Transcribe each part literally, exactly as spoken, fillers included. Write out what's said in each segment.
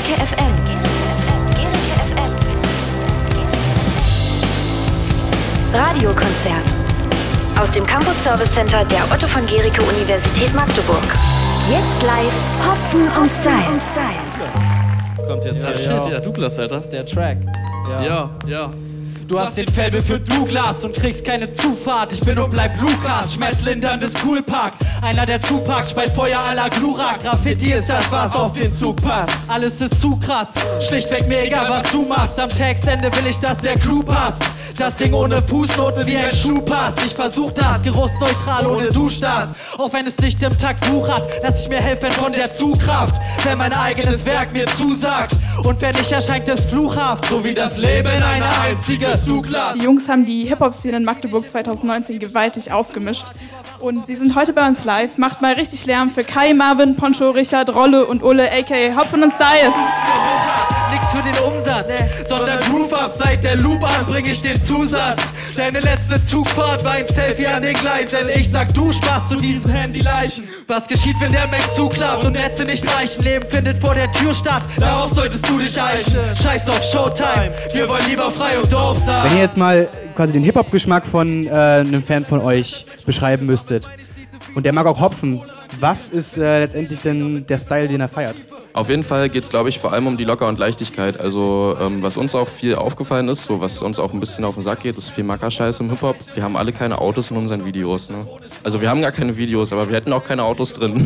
Gericke F M. Gericke F M. Radiokonzert. Aus dem Campus Service Center der Otto von Gericke Universität Magdeburg. Jetzt live Hopfen und Styles. Kommt jetzt ja, hier. Shit, ja, Douglas, Alter. Das ist der Track. Ja, ja. ja. Du hast den Faible für Douglas und kriegst keine Zufahrt. Ich bin und bleib Lukas, schmerz linderndes Coolpark. Einer der Tupac, speit Feuer à la Glurak. Graffiti ist das, was auf den Zug passt. Alles ist zu krass, schlichtweg mir egal, was du machst. Am Textende will ich, dass der Clou passt. Das Ding ohne Fußnote wie ein Schuh passt. Ich versuch das, geruchsneutral ohne Duschdas. Auch wenn es nicht im Takt wuchert, lass ich mir helfen von der Zugkraft. Wenn mein eigenes Werk mir zusagt. Und wenn nicht, erscheint es fluchhaft, so wie das Leben eine einzige Zuglass. Die Jungs haben die Hip-Hop-Szene in Magdeburg zwanzig neunzehn gewaltig aufgemischt. Und sie sind heute bei uns live. Macht mal richtig Lärm für Kai, Marvin, Poncho, Richard, Rolle und Ole, aka Hopfen und Styles. Nix für den Umsatz, nee. sondern Groove Up. Seit der Loop an bring ich den Zusatz. Deine letzte Zugfahrt war ein Selfie an den Gleisen. Ich sag, du sparst zu diesen Handyleichen. Was geschieht, wenn der Mac zuklappt und Netze nicht reichen? Leben findet vor der Tür statt, darauf solltest du dich eichen. Scheiß auf Showtime, wir wollen lieber frei und dope sein. Wenn ihr jetzt mal quasi den Hip-Hop-Geschmack von äh, einem Fan von euch beschreiben müsstet, und der mag auch Hopfen, was ist äh, letztendlich denn der Style, den er feiert? Auf jeden Fall geht es, glaube ich, vor allem um die Locker- und Leichtigkeit. Also ähm, was uns auch viel aufgefallen ist, so was uns auch ein bisschen auf den Sack geht, ist viel Mackerscheiß im Hip-Hop. Wir haben alle keine Autos in unseren Videos. Ne? Also wir haben gar keine Videos, aber wir hätten auch keine Autos drin.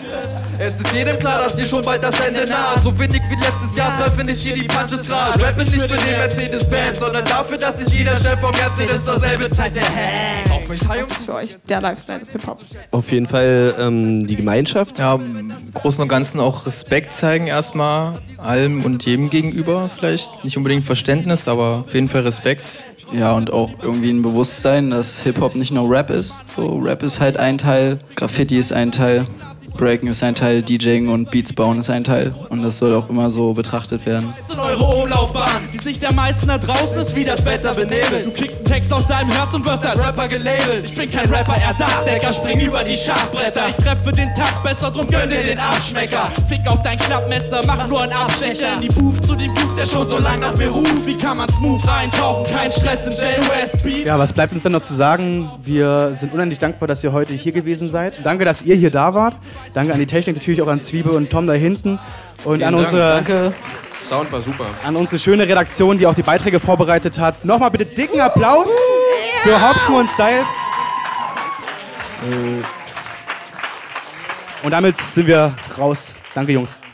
Es ist jedem klar, dass hier schon bald das Ende naht. So wenig wie letztes Jahr treffen ich hier die Punches klar. Rap nicht für den Mercedes-Benz, sondern dafür, dass sich jeder schnell vom Mercedes zur selben Zeit der Hang auf mich Was ist für euch der Lifestyle des Hip-Hop? Auf jeden Fall ähm, die Gemeinschaft. Ja, im Großen und Ganzen auch Respekt zeigen erstmal allem und jedem gegenüber vielleicht. Nicht unbedingt Verständnis, aber auf jeden Fall Respekt. Ja, und auch irgendwie ein Bewusstsein, dass Hip-Hop nicht nur Rap ist. So, Rap ist halt ein Teil, Graffiti ist ein Teil, Breaken ist ein Teil, DJing und Beats bauen ist ein Teil. Und das soll auch immer so betrachtet werden. In eure Umlaufbahn, die Sicht der meisten da draußen ist wie das Wetter benebelt. Du kriegst einen Text aus deinem Herz und wirst als Rapper gelabelt. Ich bin kein Rapper, er Dachdecker, spring über die Schachbretter. Ich treffe den Takt besser, drum gönn dir den Abschmecker. Fick auf dein Klappmesser, mach nur einen Abstecher. In die Booth zu dem Typ, der schon so lang nach mir ruft. Wie kann man smooth reintauchen, kein Stress in J O S Beat. Ja, was bleibt uns dann noch zu sagen? Wir sind unendlich dankbar, dass ihr heute hier gewesen seid. Danke, dass ihr hier da wart. Danke an die Technik, natürlich auch an Zwiebel und Tom da hinten. Und Vielen an Dank. unsere, Danke. Sound war super. An unsere schöne Redaktion, die auch die Beiträge vorbereitet hat. Nochmal bitte dicken Applaus für Hopfen und Styles. Und damit sind wir raus. Danke, Jungs.